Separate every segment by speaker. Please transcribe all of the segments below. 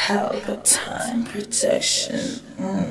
Speaker 1: Pelpa time protection.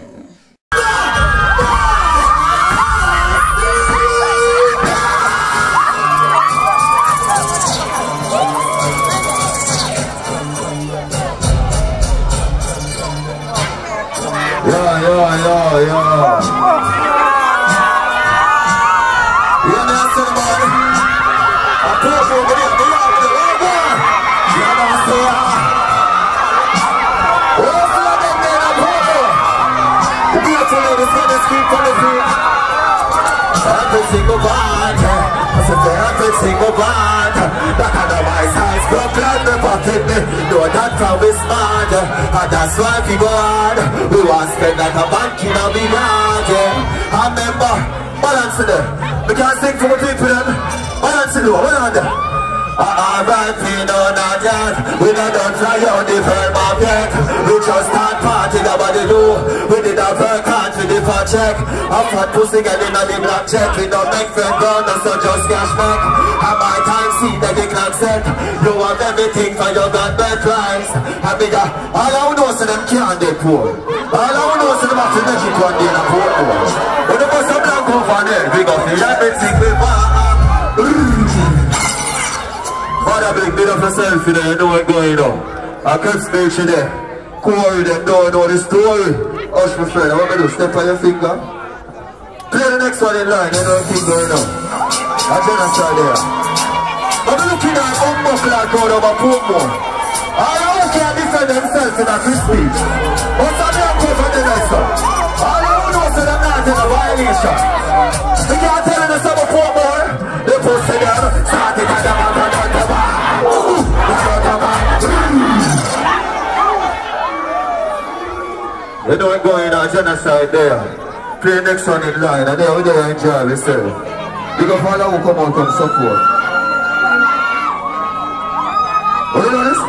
Speaker 2: Everything go bad, I said everything go bad. That kind of my size, Brooklyn, the pocket me. Know that how we smart, and that's why we go hard. We want to spend like a bank in a big yard. I remember, balance it there. We can't sing for people then. Balance it low, hold on there. Alright, we know not yet. We don't try out the Pelpa yet. We just start partying about the do. We did a work hard to the for check. A fat pussy girl in the black check. We don't make friend run, so just cash back. And my time see that the clock set. You have everything for your God bed price. And we got all I know so them can't get poor. All I know so them have to make it one day in a poor boy. When the bus of black over there, we got the everything we want. Mother big bit of yourself in there, you know what's going on. I can't speak to them. Corey them don't know the story. Hush my friend, I want me to step on your finger. Play the next one in line, you know what's going on. I genocide there. I'm looking at unbuckle that crowd over Portmore. All who can't defend themselves in a free speech. What's that they come for the next one? All who know so they're not in a violation. They can't tell us about Portmore. They post it down, started at the back. You know what's going on, genocide there. Play next one in line and then we don't enjoy yourself. Because all who come out come support. What you know this?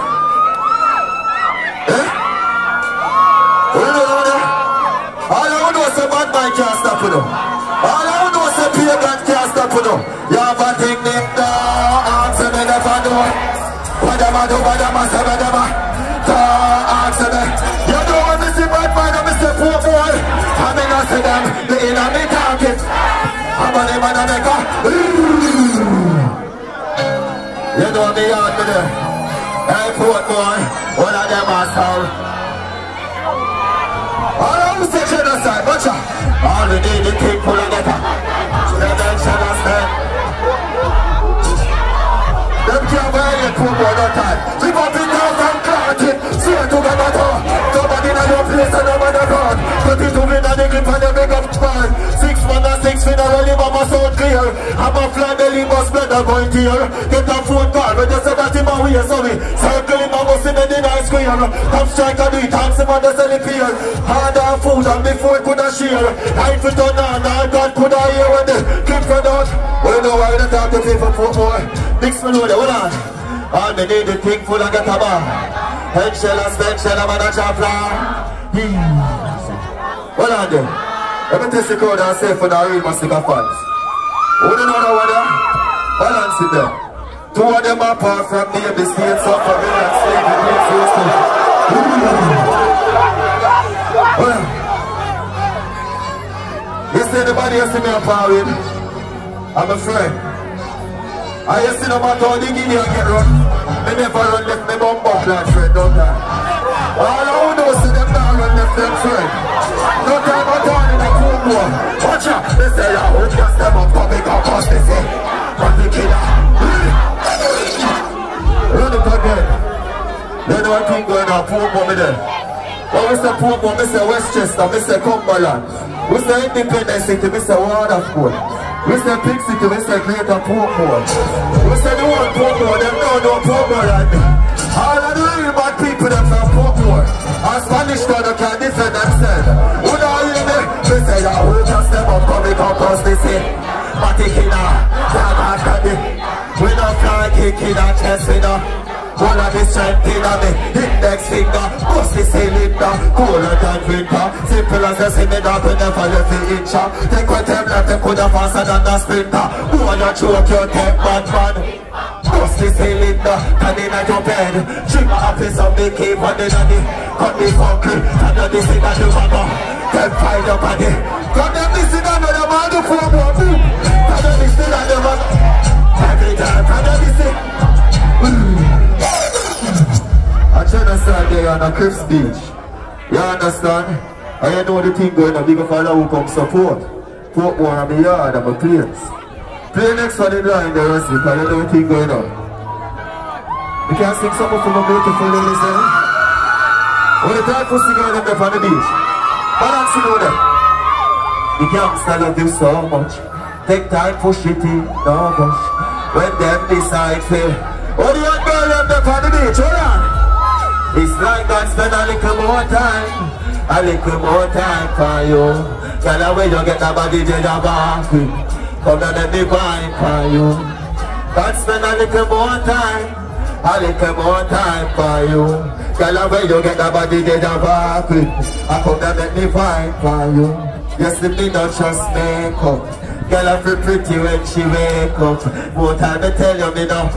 Speaker 2: Eh? What you know there? All who know say bad man can't stop you now. All who know say pagan can't stop you now. You have a thing named answer me never know. Badama do badama say badama. Answer me. You know when me see bad man and me say poor boy. I mean I say them, the inner me target. I'm on him and I make a. You know me out to them. Hey poor boy, one of them are sound. All of them say genocide, watch out. All we need is people to get up. They don't genocide. Them can't violate poor boy no time. We pop it down from Clarkin. See it to the matter. Nobody in your place and nobody around. 32 men and they grip and they make up span. 6 man and 6 fin and only mama sound clear. I'm a fly belly bus blood are going here. Get a phone call when you say that in my way so we circle him and bust him in the nice square. Come strike and do it, hands him and they sell it here. Hard on food and before it could have share. Life it on and all God could have hear when they clip for that. Well you know why they talk to people for more. Mix me know that, hold on. All me need is thing full and get a bar. Head shell and spend shell and man a chop flour. Hold on there. Let me test the crowd and say for the real Masicka fans. Who do you know that one there? Balance it there. 2 of them apart from the States of America and slave and make face to. Hold on. You see anybody else see me apart with? I'm a friend. I see no matter how the Guinea get run. Me never run left me bum buck like friend, don't I? All who know see them now run left them friend. No time at all in a cool war. Watch out, they say I hope you step up public or cost they say. But the killer. Run it again. You know what thing going on, poor boy me there. When we say poor boy, me say Westchester, me say Cumberland. We say Independence City, me say Waterford. We say Pig City, we say Greater Portmore. We say the whole Portmore, them know Portmore like me. All of the real bad people them from Portmore. And Spanish God can't defend themselves. Who don't hear me? We say that who just them up coming up cause they say Matikina, Tagakadi. We don't fly kicking our chest, we don't. One of the strength in me, index finger, pussy cylinder, cooler than winter. Simple as a cylinder, we never left the incher. Take what them left, they could have faster than the sprinter. Who wanna choke your tech, man? Pussy she cylinder, and in a your bed. Trigger office of the keep on the nanny. Cut the funky, and the missing and the mama. Then find your body. Cut the missing and the man the four more boom. And the missing and the man. Every time, and the missing. I genocide there on a Crips Beach. You understand? And you know the thing going on, bigger father who come support. Put one on my yard and my planes. Play next one in line there, because you know the thing going on. You can sing something for my beautiful ladies there. When the time pussy girl them up on the beach. Balance you know them. The gangster love you so much. Take time, push it in, no rush. When them decide fail. Oh, the young girl them up on the beach, hold on. It's like God spend a little more time. A little more time for you. Tell her where you get a body to the back. Come down and be wine for you. God spend a little more time. A little more time for you. Tell her where you get a body to the back. I come down and be wine for you. Yes, the me not just make up. Girl, I feel pretty when she wake up. More time to tell you me now.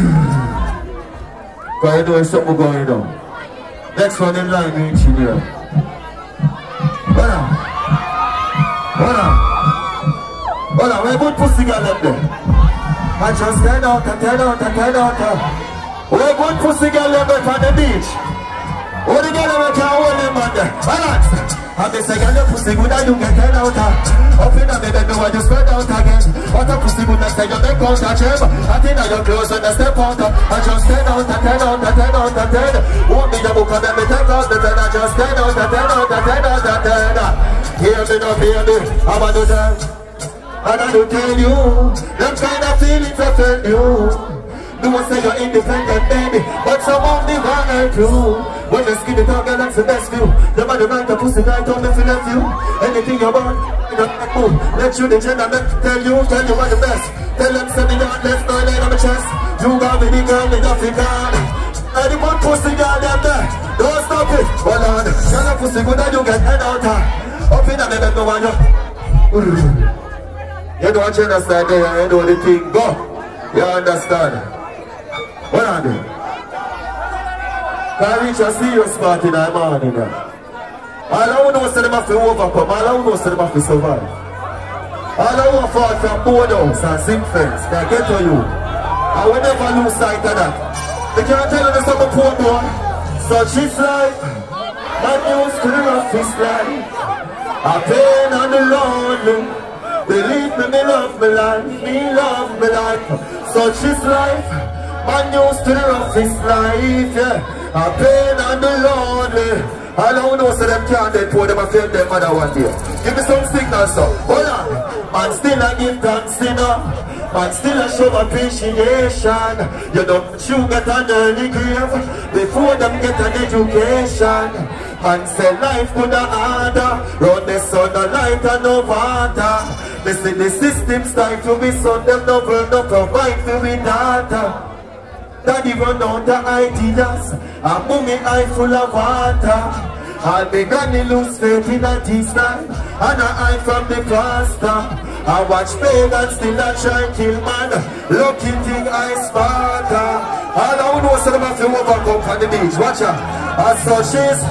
Speaker 2: Cause you know there's something going on. Next one in line, engineer. Hold on. Hold on. Hold on, where good pussy girl up there? I just turn out. Where good pussy girl up there on the beach? What the girl that can hold them on there? Balance. And they say, girl, your pussy good and you get turned out. Up in the bed, me want you spread out again. What a pussy good and say you make out a gem. I think your clothes when they step out. I just turn out. Won't be your book and then me take out the 10. I just turn out. Hear me, not hear me. I want to tell. And I do tell you. Them kind of feelings I felt you. No one say you're independent, baby, but some of the wrong are true. When you skin it out, girl, that's the best view. The man right the pussy right on me for left you. Anything you want, you don't make move. Let you the gender, tell you what the best. Tell them send me down, let's go lay on my chest. You got with the girl in African. And the one pussy girl them there. Don't stop it, hold on. Girl, the pussy good and you get head out. Up in the bed, no one you. You don't understand there, you know the thing go. You understand? What are they? Can I reach a serious part in the morning now? All I know is that them have to overcome, all I know is that them have to survive. All I want to fall from boardhouse and sing fence, can I get to you? I will never lose sight of that. They can't tell you something poor boy. Such is life, man used to the roughest life. A pain and the lonely. Believe me, me love my life, Such is life. Man used to the roughest life, yeah. A pain and the lonely. All I know so them can't dead poor, them a fail them mother one day. Give me some signals so. Hold on. Man still a give thanks, you know. Man still a show appreciation. You know, you get an early grave before them get an education. Man say life could have harder. Round the sun a light and no water. They say the system start to be son, them no provide for me data. Daddy run out the ideas, and mommy eye full of water. All me granny lose faith in a T-style, and a eye from the pastor. I watch pagans still a try kill man, lucky thing I Sparta. All I know so them have to overcome from the beach, watch her. And so she's,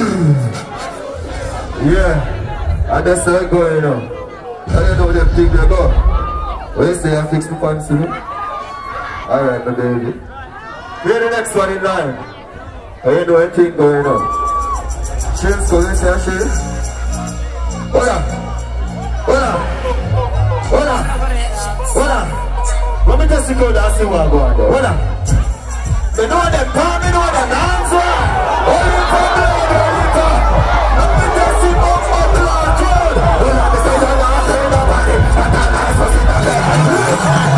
Speaker 2: yeah, and that's how it going on. I don't know them things they go. What you say, I fix the pants, you know? Alright, my baby. Here's the next one in line. I don't know anything going on. She's going to say she. Hold on. Let me just go and see what go on there. Hold on. They know them palm, they know them dance. Hold it for blood, hold it for. Let me just see what blood cold. Hold on, they say you're not saying nobody. And that life was in the bed.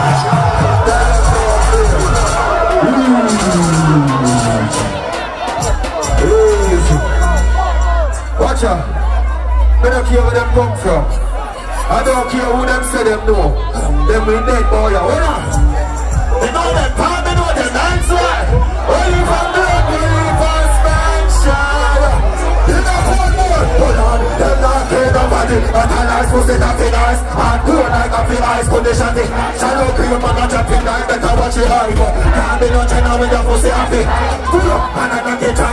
Speaker 2: Watch out. I don't care where them come from. I don't care who them say them know. Them will dead boy. Hold on. They know them palm, they know them dance right. Only from blood, only for expansion. You know one more. Hold on. Them not care nobody. But I like to say that in eyes. And do like a feel eyes condition. Shallow cream and not jumping line. Better watch your eye.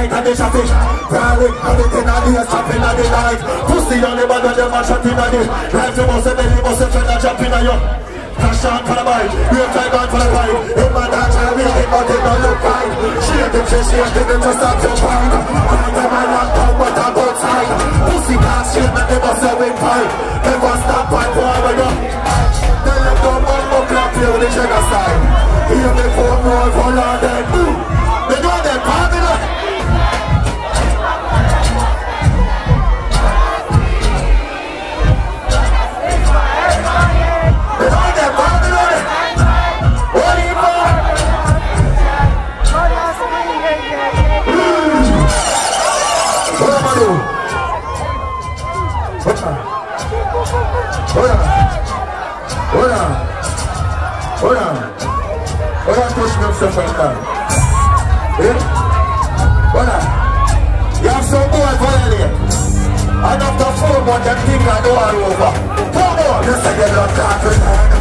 Speaker 2: light and the traffic. Prowling, everything on the stopping on the light. Pussy on the bottom, them a shotting on the. Drive to bus and belly bus and try to jump in on you. Cash on for the bike, real time on for the bike. In my dad try to real, but it don't look right. Shake them, just stop your point. Find them and not come, but I'm outside. Pussy glass shit, make them bust a wind pipe. Never stop and go over you. Tell them don't bumbo clap you with the trigger style. Hear me phone roll for London. They know them, Babylon. They know them, Babylon. What do you want? What am I doing? Hold on, push me up so far now. Eh? Hold on. You have some more violate. And after 4 months, them things are all over. 4 more. You say you love carpet.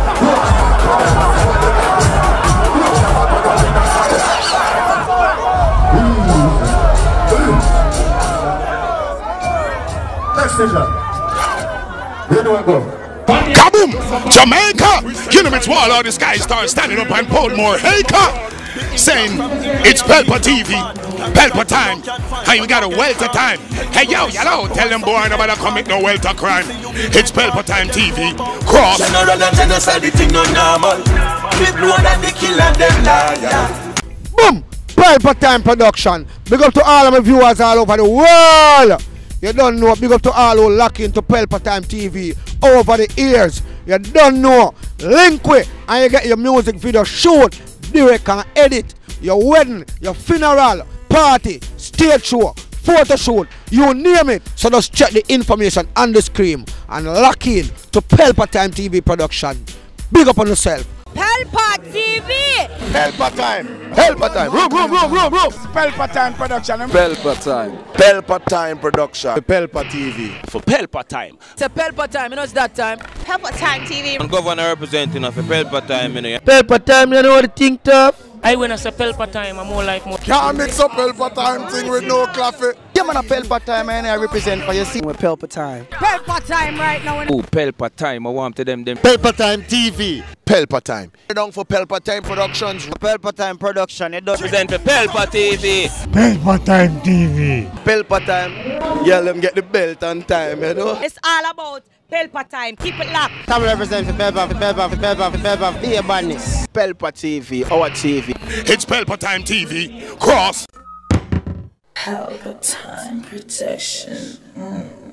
Speaker 2: Next station. Where do I go?
Speaker 3: Kaboom! Jamaica! You know it's wall all this guy starts standing up and pulled more Haker saying it's Pelpa TV, Pelpa time, and we got a welter time. Hey yo, yellow, tell them boy nobody come make no welter crime. It's Pelpa time TV. Cross.
Speaker 4: General and genocide, the thing no normal. Big blood and the kill and them liar.
Speaker 5: Boom! Pelpa time production. Big up to all of my viewers all over the world. You don't know, big up to all who lock into Pelpa Time TV over the years. You don't know, link with and you get your music video shoot, direct and edit, your wedding, your funeral, party, stage show, photo shoot, you name it. So just check the information on the screen and lock in to Pelpa Time TV production. Big up on yourself.
Speaker 6: Pelpa TV!
Speaker 3: Pelpa time! Pelpa time! Room!
Speaker 5: Pelpa Time production.
Speaker 3: Pelpa time! Pelpa time production! Pelpa TV!
Speaker 7: For Pelpa time!
Speaker 6: It's a Pelpa time, you know it's that time.
Speaker 8: Pelpa Time TV.
Speaker 7: I'm governor representing of a Pelpa time, you know.
Speaker 5: Pelpa Time, you know what the thing tough?
Speaker 6: I when I say Pelpa time, I'm more like more.
Speaker 3: Can't mix up Pelpa time thing with no coffee.
Speaker 5: Yeah man, a Pelpa Time and I represent for you see with Pelpa Time.
Speaker 6: Pelpa time right now.
Speaker 7: Oh, Pelpa time, I want to them.
Speaker 3: Pelpa time TV! Pelpa time! Down for Pelpa time productions.
Speaker 5: Pelpa Time production, it does
Speaker 7: Represent for Pelpa TV!
Speaker 9: Pelpa Time TV.
Speaker 3: Pelpa time. Yeah, let them get the belt on time, you know.
Speaker 6: It's all about Pelpa time, keep it locked.
Speaker 5: Time represent for Pelpa, be a badness.
Speaker 3: Pelpa TV, our TV. It's Pelpa time TV. Cross.
Speaker 1: Pelpa time protection.